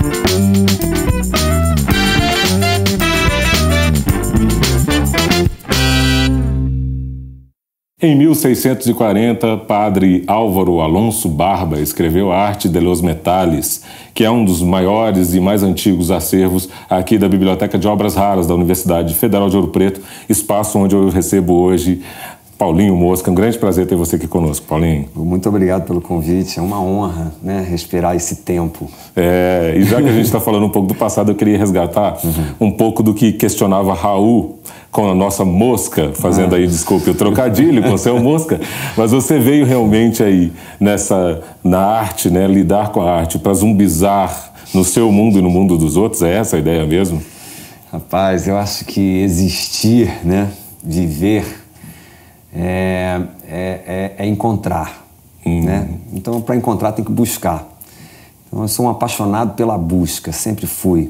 Em 1640, padre Álvaro Alonso Barba escreveu a Arte de los Metales, que é um dos maiores e mais antigos acervos aqui da Biblioteca de Obras Raras da Universidade Federal de Ouro Preto, espaço onde eu recebo hoje Paulinho Mosca. Um grande prazer ter você aqui conosco, Paulinho. Muito obrigado pelo convite, é uma honra, né, respirar esse tempo. E já que a gente está falando um pouco do passado, eu queria resgatar um pouco do que questionava Raul com a nossa mosca, fazendo aí, desculpe, o trocadilho com o seu mosca, mas você veio realmente aí na arte, né, lidar com a arte para zumbizar no seu mundo e no mundo dos outros, é essa a ideia mesmo? Rapaz, eu acho que existir, né, viver, é encontrar, né? Então, para encontrar tem que buscar. Então, eu sou um apaixonado pela busca, sempre fui.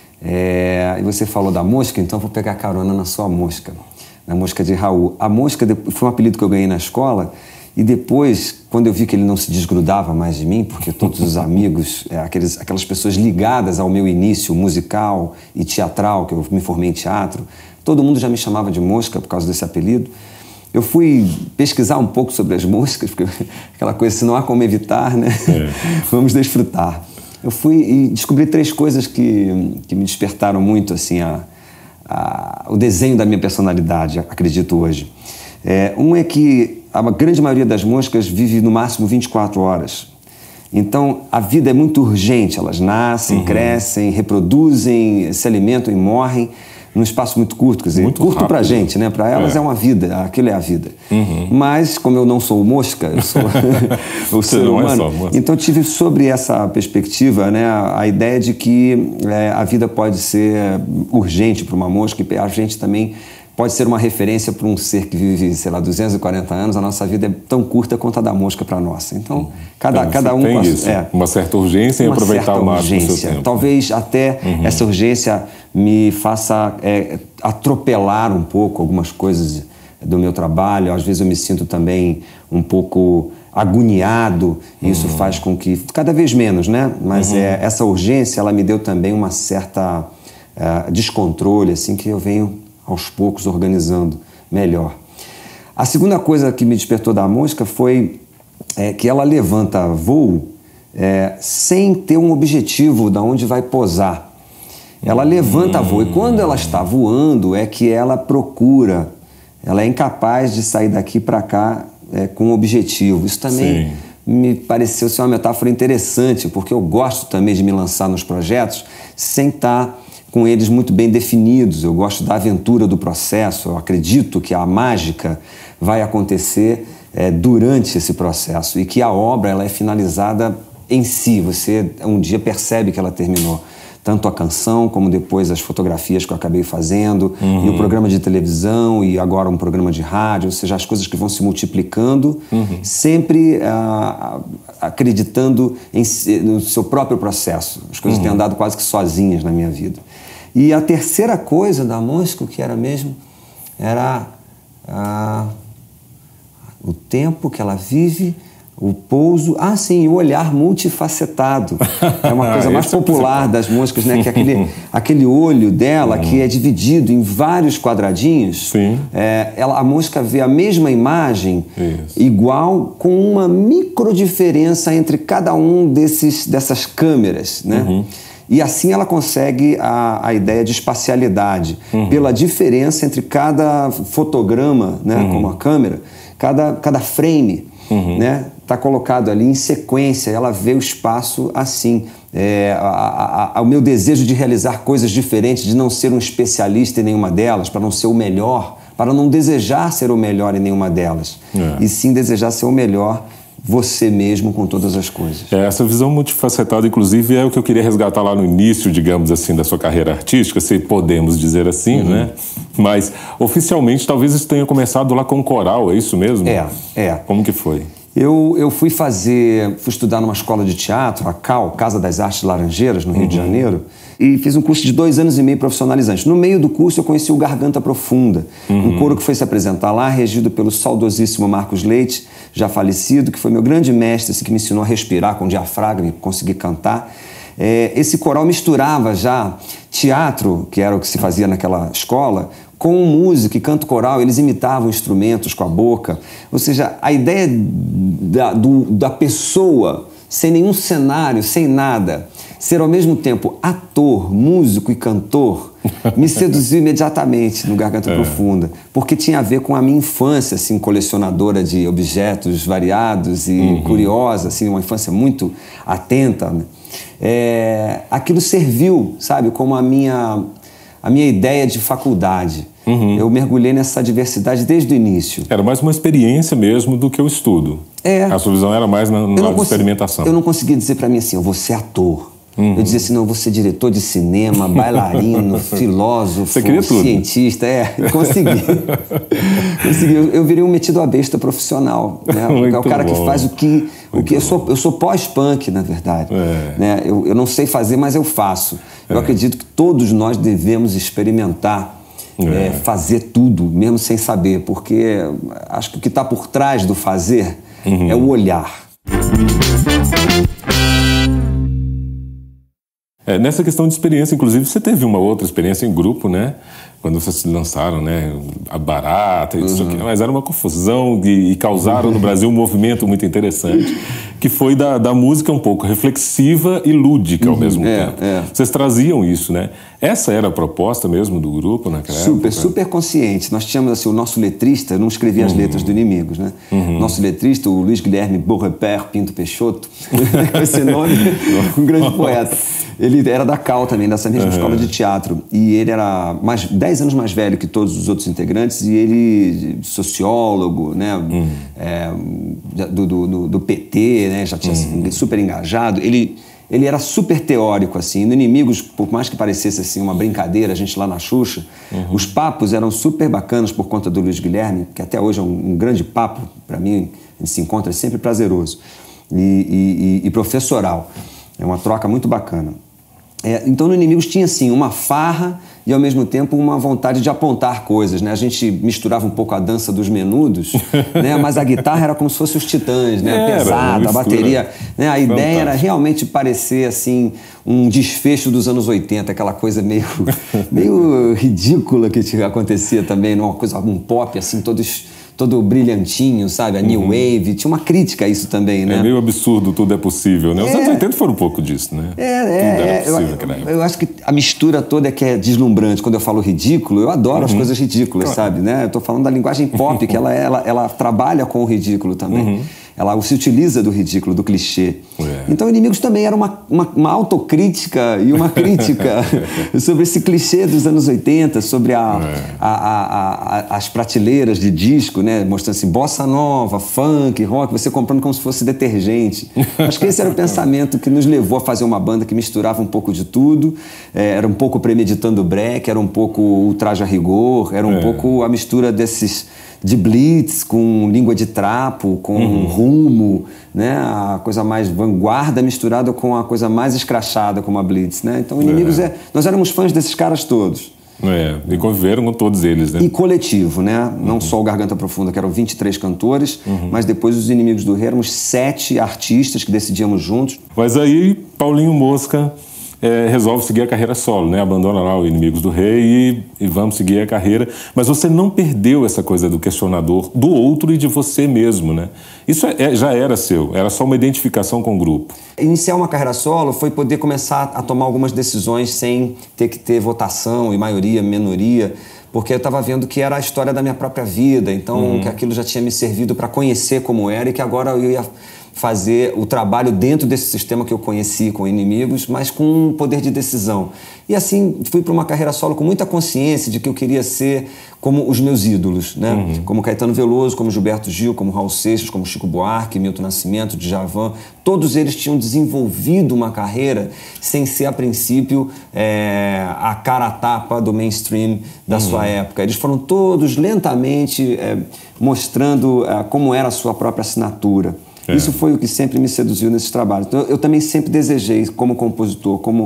E você falou da mosca, então eu vou pegar carona na sua mosca, na mosca de Raul. A mosca foi um apelido que eu ganhei na escola e depois, quando eu vi que ele não se desgrudava mais de mim, porque todos os amigos, aquelas pessoas ligadas ao meu início musical e teatral, que eu me formei em teatro, todo mundo já me chamava de mosca por causa desse apelido. Eu fui pesquisar um pouco sobre as moscas, porque aquela coisa, se não há como evitar, né? Vamos desfrutar. Eu fui e descobri 3 coisas que me despertaram muito, assim, o desenho da minha personalidade, acredito hoje. Um é que a grande maioria das moscas vive no máximo 24 horas. Então, a vida é muito urgente. Elas nascem, crescem, reproduzem, se alimentam e morrem num espaço muito curto, quer dizer, muito curto pra gente, né? Para elas é uma vida, aquilo é a vida. Mas, como eu não sou mosca, eu sou o ser humano, então tive sobre essa perspectiva, né, a ideia de que a vida pode ser urgente para uma mosca e a gente também pode ser uma referência para um ser que vive, sei lá, 240 anos, a nossa vida é tão curta quanto a da mosca para a nossa. Então, cada um... Tem isso, uma certa urgência em aproveitar o máximo do seu tempo. Talvez até essa urgência me faça atropelar um pouco algumas coisas do meu trabalho. Às vezes eu me sinto também um pouco agoniado e isso faz com que... Cada vez menos, né? Mas essa urgência, ela me deu também uma certa descontrole, assim, que eu venho aos poucos organizando melhor. A segunda coisa que me despertou da mosca foi que ela levanta voo sem ter um objetivo de onde vai posar. Ela levanta voo e quando ela está voando é que ela procura, ela é incapaz de sair daqui para cá com um objetivo. Isso também me pareceu ser uma metáfora interessante, porque eu gosto também de me lançar nos projetos sem estar com eles muito bem definidos. Eu gosto da aventura do processo, eu acredito que a mágica vai acontecer durante esse processo e que a obra ela é finalizada em si. Você um dia percebe que ela terminou. Tanto a canção, como depois as fotografias que eu acabei fazendo, e o programa de televisão, e agora um programa de rádio, ou seja, as coisas que vão se multiplicando, sempre acreditando no seu próprio processo. As coisas têm andado quase que sozinhas na minha vida. E a terceira coisa da mosca, que era mesmo, era o tempo que ela vive, o pouso, sim, o olhar multifacetado. É uma coisa mais popular das moscas, né? Que é aquele olho dela que é dividido em vários quadradinhos. A mosca vê a mesma imagem igual, com uma micro diferença entre cada um dessas câmeras, né? E assim ela consegue a ideia de espacialidade, pela diferença entre cada fotograma, né, como a câmera, cada frame, né, está colocado ali em sequência, ela vê o espaço assim. O meu desejo de realizar coisas diferentes, de não ser um especialista em nenhuma delas, para não ser o melhor, para não desejar ser o melhor em nenhuma delas, e sim desejar ser o melhor você mesmo com todas as coisas. Essa visão multifacetada, inclusive, é o que eu queria resgatar lá no início, digamos assim, da sua carreira artística, se podemos dizer assim, né? Mas, oficialmente, talvez isso tenha começado lá com o coral, é isso mesmo? Como que foi? Eu fui estudar numa escola de teatro, a CAL, Casa das Artes Laranjeiras, no Rio de Janeiro, e fiz um curso de 2 anos e meio profissionalizante. No meio do curso eu conheci o Garganta Profunda, um coro que foi se apresentar lá, regido pelo saudosíssimo Marcos Leite, já falecido, que foi meu grande mestre, assim, que me ensinou a respirar com diafragma e conseguir cantar. esse coral misturava já teatro, que era o que se fazia naquela escola, com música e canto coral. Eles imitavam instrumentos com a boca. Ou seja, a ideia da pessoa, sem nenhum cenário, sem nada, ser ao mesmo tempo ator, músico e cantor, me seduziu imediatamente no Garganta Profunda, porque tinha a ver com a minha infância, assim, colecionadora de objetos variados e curiosa, assim, uma infância muito atenta, né? Aquilo serviu, sabe, como a minha ideia de faculdade. Eu mergulhei nessa diversidade desde o início. Era mais uma experiência mesmo do que o estudo. A sua visão era mais na experimentação. Eu não conseguia dizer para mim assim, eu vou ser ator. Eu dizia assim, não, eu vou ser diretor de cinema, bailarino, filósofo, cientista. Consegui. Eu virei um metido à besta profissional. Né? É o cara que faz o que eu sou pós-punk, na verdade. Né? Eu não sei fazer, mas eu faço. Eu acredito que todos nós devemos experimentar, fazer tudo, mesmo sem saber, porque acho que o que está por trás do fazer é o olhar. Nessa questão de experiência, inclusive, você teve uma outra experiência em grupo, né? Quando vocês se lançaram, né? A Barata, isso aqui, mas era uma confusão e causaram no Brasil um movimento muito interessante, que foi da música um pouco reflexiva e lúdica ao mesmo tempo. Vocês traziam isso, né? Essa era a proposta mesmo do grupo naquela época? Super consciente. Nós tínhamos assim, o nosso letrista, eu não escrevia as letras do Inimigos, né? Nosso letrista, o Luiz Guilherme Beaurepaire Pinto Peixoto, com esse nome, um grande poeta. Ele era da CAL também, dessa mesma escola de teatro. E ele era 10 anos mais velho que todos os outros integrantes, e ele, sociólogo, né? Do PT, né? Já tinha super engajado. Ele era super teórico, assim. No Inimigos, por mais que parecesse assim, uma brincadeira, a gente lá na Xuxa, os papos eram super bacanas por conta do Luiz Guilherme, que até hoje é um grande papo, para mim, a gente se encontra, é sempre prazeroso. E professoral. É uma troca muito bacana. Então, no Inimigos tinha, assim, uma farra e, ao mesmo tempo, uma vontade de apontar coisas, né? A gente misturava um pouco a dança dos Menudos, né? Mas a guitarra era como se fosse os Titãs, né? Pesada, a bateria, né? A ideia era realmente parecer, assim, um desfecho dos anos 80, aquela coisa meio ridícula que acontecia também, um pop, assim, todo brilhantinho, sabe? A New Wave. Tinha uma crítica a isso também, né? É meio absurdo, tudo é possível, né? Os anos 80 foram um pouco disso, né? Tudo era possível naquela época. Eu acho que a mistura toda é que é deslumbrante. Quando eu falo ridículo, eu adoro as coisas ridículas, sabe? Né? Eu tô falando da linguagem pop, que ela trabalha com o ridículo também. Ela se utiliza do ridículo, do clichê. Então, Inimigos também era uma autocrítica e uma crítica sobre esse clichê dos anos 80, sobre as prateleiras de disco, né? Mostrando assim, bossa nova, funk, rock, você comprando como se fosse detergente. Acho que esse era o pensamento que nos levou a fazer uma banda que misturava um pouco de tudo, era um pouco premeditando o break, era um pouco ultraje a rigor, era um pouco a mistura de blitz com língua de trapo, com rumo, né? A coisa mais vanguarda misturada com a coisa mais escrachada como a blitz, né? Então, Inimigos nós éramos fãs desses caras todos. E conviveram com todos eles, né? E coletivo, né? Não só o Garganta Profunda, que eram 23 cantores, mas depois os Inimigos do Rei éramos 7 artistas que decidíamos juntos. Mas aí, Paulinho Mosca resolve seguir a carreira solo, né? Abandona lá o Inimigos do Rei e vamos seguir a carreira. Mas você não perdeu essa coisa do questionador do outro e de você mesmo, né? Isso já era seu, era só uma identificação com o grupo. Iniciar uma carreira solo foi poder começar a tomar algumas decisões sem ter que ter votação e maioria, minoria, porque eu estava vendo que era a história da minha própria vida, então que aquilo já tinha me servido para conhecer como era e que agora eu ia fazer o trabalho dentro desse sistema que eu conheci com Inimigos, mas com um poder de decisão. E assim, fui para uma carreira solo com muita consciência de que eu queria ser como os meus ídolos, né? Como Caetano Veloso, como Gilberto Gil, como Raul Seixas, como Chico Buarque, Milton Nascimento, Djavan. Todos eles tinham desenvolvido uma carreira sem ser, a princípio, a cara a tapa do mainstream da sua época. Eles foram todos lentamente mostrando como era a sua própria assinatura. Isso foi o que sempre me seduziu nesses trabalhos. Então, eu também sempre desejei, como compositor, como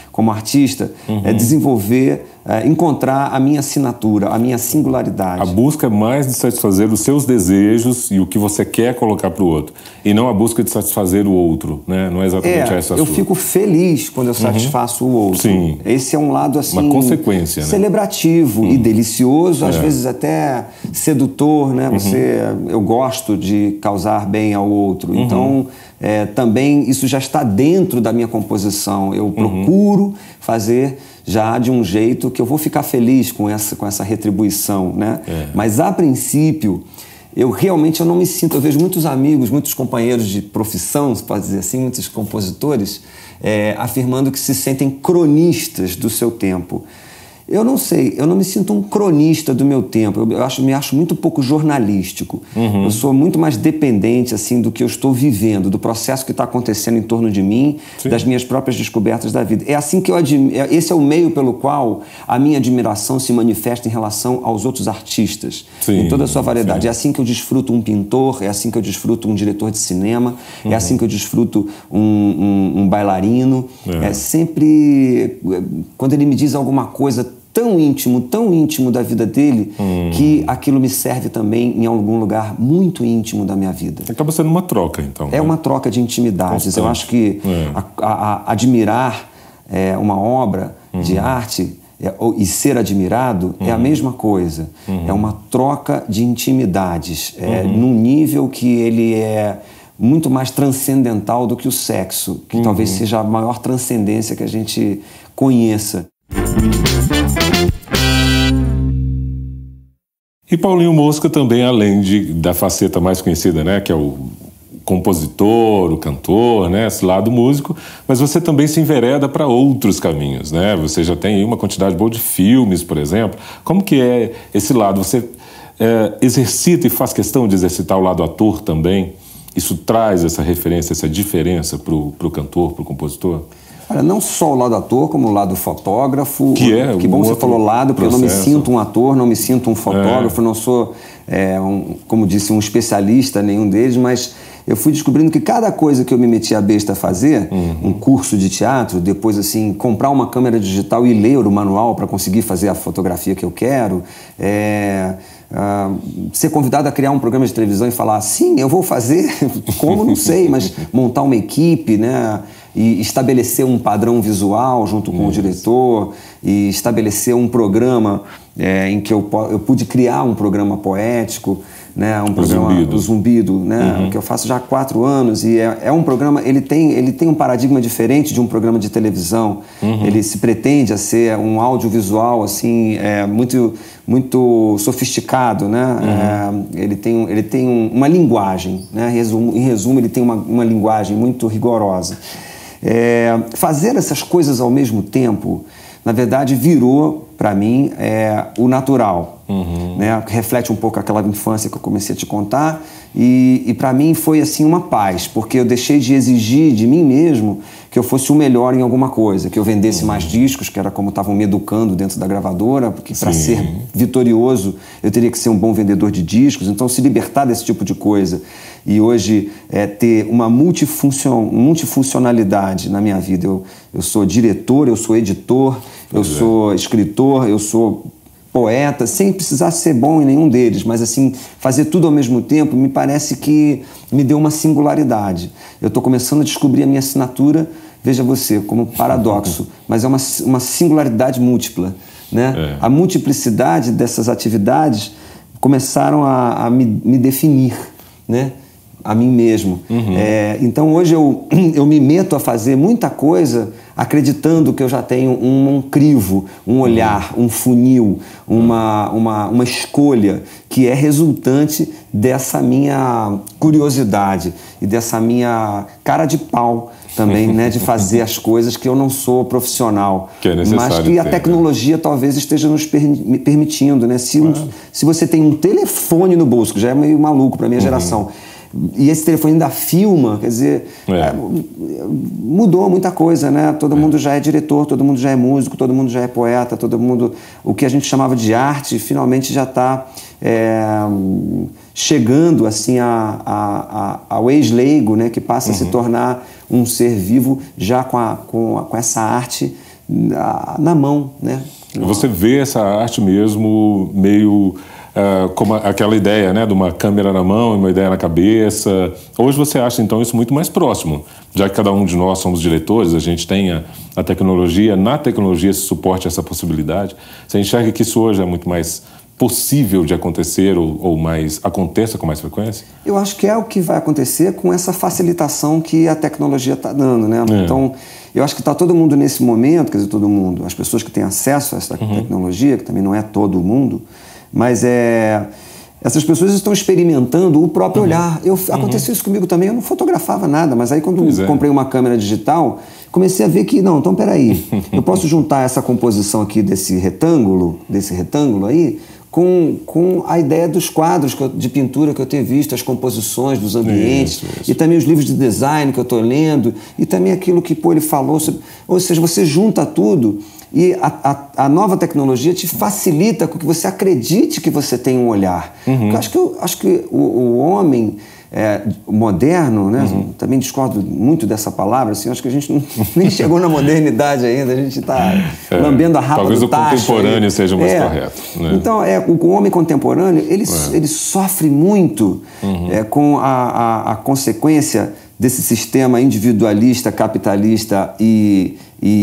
como artista, é desenvolver, encontrar a minha assinatura, a minha singularidade. A busca é mais de satisfazer os seus desejos e o que você quer colocar para o outro, e não a busca de satisfazer o outro, né? Não é exatamente essa a eu sua. fico feliz quando eu satisfaço o outro. Sim. Esse é um lado assim, uma consequência, né? Celebrativo e delicioso, às vezes até sedutor, né? Eu gosto de causar bem ao outro. Então, também isso já está dentro da minha composição. Eu procuro fazer já de um jeito que eu vou ficar feliz com essa retribuição, né? Mas a princípio, eu não me sinto. Eu vejo muitos amigos, muitos companheiros de profissão, se pode dizer assim, muitos compositores, afirmando que se sentem cronistas do seu tempo. Eu não sei, eu não me sinto um cronista do meu tempo, me acho muito pouco jornalístico. Eu sou muito mais dependente assim, do que eu estou vivendo, do processo que está acontecendo em torno de mim, das minhas próprias descobertas da vida. É assim que esse é o meio pelo qual a minha admiração se manifesta em relação aos outros artistas, em toda a sua variedade. É assim que eu desfruto um pintor, é assim que eu desfruto um diretor de cinema, é assim que eu desfruto um bailarino. É sempre, quando ele me diz alguma coisa tão íntimo da vida dele, que aquilo me serve também em algum lugar muito íntimo da minha vida. Acaba sendo uma troca, então. É uma troca de intimidades. Constante. Eu acho que admirar uma obra de arte e ser admirado é a mesma coisa. É uma troca de intimidades, num nível que ele é muito mais transcendental do que o sexo, que talvez seja a maior transcendência que a gente conheça. E Paulinho Mosca também, além da faceta mais conhecida, né, que é o compositor, o cantor, né, esse lado músico, mas você também se envereda para outros caminhos, né? Você já tem aí uma quantidade boa de filmes, por exemplo. Como que é esse lado? Você exercita e faz questão de exercitar o lado ator também? Isso traz essa referência, essa diferença para o cantor, para o compositor? Olha, não só o lado ator, como o lado fotógrafo. Que bom você falou lado, porque processo. Eu não me sinto um ator, não me sinto um fotógrafo, não sou, como disse, um especialista, nenhum deles, mas eu fui descobrindo que cada coisa que eu me meti a besta a fazer, um curso de teatro, depois assim, comprar uma câmera digital e ler o manual para conseguir fazer a fotografia que eu quero, ser convidado a criar um programa de televisão e falar, sim, eu vou fazer, como, não sei, mas montar uma equipe, né? E estabelecer um padrão visual junto com o diretor, e estabelecer um programa em que eu pude criar um programa poético, né, um programa do Zumbido, né, que eu faço já há 4 anos, e é um programa, ele tem um paradigma diferente de um programa de televisão. Ele se pretende a ser um audiovisual assim, muito sofisticado, né? Ele tem uma linguagem, né? Em resumo, ele tem uma linguagem muito rigorosa. Fazer essas coisas ao mesmo tempo, na verdade, virou para mim o natural, né? Reflete um pouco aquela infância que eu comecei a te contar, e para mim foi assim uma paz, porque eu deixei de exigir de mim mesmo que eu fosse o melhor em alguma coisa, que eu vendesse mais discos, que era como estavam me educando dentro da gravadora, porque para ser vitorioso eu teria que ser um bom vendedor de discos. Então, se libertar desse tipo de coisa e hoje ter uma multifuncionalidade na minha vida. Eu sou diretor, eu sou editor, eu sou escritor, eu sou poeta, sem precisar ser bom em nenhum deles, mas assim, fazer tudo ao mesmo tempo me parece que me deu uma singularidade. Eu estou começando a descobrir a minha assinatura, veja você, como paradoxo, mas é uma singularidade múltipla, né? A multiplicidade dessas atividades começaram a me definir, né? A mim mesmo. Então hoje eu me meto a fazer muita coisa acreditando que eu já tenho um crivo, um olhar, um funil, uma escolha que é resultante dessa minha curiosidade e dessa minha cara de pau também, né, de fazer as coisas que eu não sou profissional, que é necessário, mas que a tecnologia talvez esteja nos permitindo, né? Se você tem um telefone no bolso, que já é meio maluco para minha geração, e esse telefone ainda filma, quer dizer, mudou muita coisa, né? Todo mundo já é diretor, todo mundo já é músico, todo mundo já é poeta, todo mundo, o que a gente chamava de arte, finalmente já está chegando assim ao ex-leigo, né? Que passa a se tornar um ser vivo já com essa arte na mão, né? Você vê essa arte mesmo meio como aquela ideia, né, de uma câmera na mão e uma ideia na cabeça. Hoje você acha, então, isso muito mais próximo, já que cada um de nós somos diretores, a gente tem a tecnologia, na tecnologia se suporte essa possibilidade. Você enxerga que isso hoje é muito mais possível de acontecer ou aconteça com mais frequência? Eu acho que é o que vai acontecer com essa facilitação que a tecnologia está dando, né? Então, eu acho que está todo mundo nesse momento, quer dizer, todo mundo, as pessoas que têm acesso a essa tecnologia, que também não é todo mundo, mas essas pessoas estão experimentando o próprio olhar. Aconteceu isso comigo também, eu não fotografava nada, mas aí quando comprei uma câmera digital, comecei a ver que, não, então peraí, eu posso juntar essa composição aqui desse retângulo aí, com a ideia dos quadros de pintura que eu tenho visto, as composições dos ambientes, e também os livros de design que eu estou lendo, e também aquilo que ele falou sobre, ou seja, você junta tudo e a nova tecnologia te facilita com que você acredite que você tem um olhar. Eu acho que o homem moderno, né? Também discordo muito dessa palavra, assim, acho que a gente nem chegou na modernidade ainda, a gente está lambendo a rapa do tacho. Talvez o contemporâneo seja mais correto. Né? Então, o homem contemporâneo, ele sofre muito com a consequência desse sistema individualista, capitalista e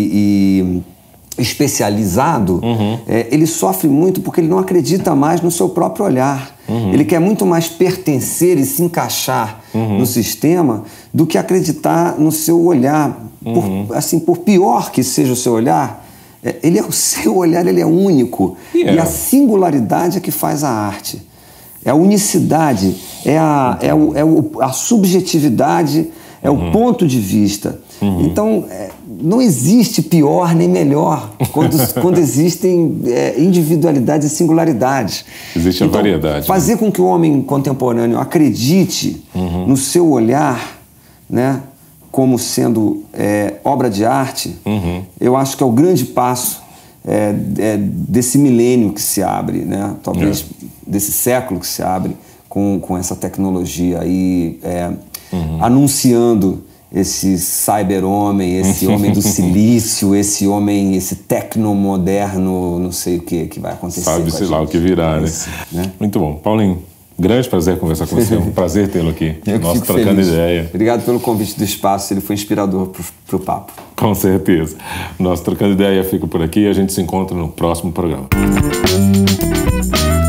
especializado. Ele sofre muito porque ele não acredita mais no seu próprio olhar. Ele quer muito mais pertencer e se encaixar no sistema do que acreditar no seu olhar. Por pior que seja o seu olhar, o seu olhar ele é único. E a singularidade é que faz a arte. É a unicidade, é a subjetividade, é o ponto de vista. Então, não existe pior nem melhor quando existem individualidades e singularidades. Existe a variedade. Fazer com que o homem contemporâneo acredite no seu olhar, né, como sendo obra de arte, eu acho que é o grande passo desse milênio que se abre, né, talvez desse século que se abre com essa tecnologia aí anunciando esse cyber-homem, esse homem do silício, esse homem, esse tecnomoderno, não sei o que vai acontecer. Sabe-se lá o que virá, né? Muito bom. Paulinho, grande prazer conversar com você, é um prazer tê-lo aqui. Nós trocando ideia. Obrigado pelo convite do espaço, ele foi inspirador para o papo. Com certeza. Nós trocando ideia fica por aqui e a gente se encontra no próximo programa.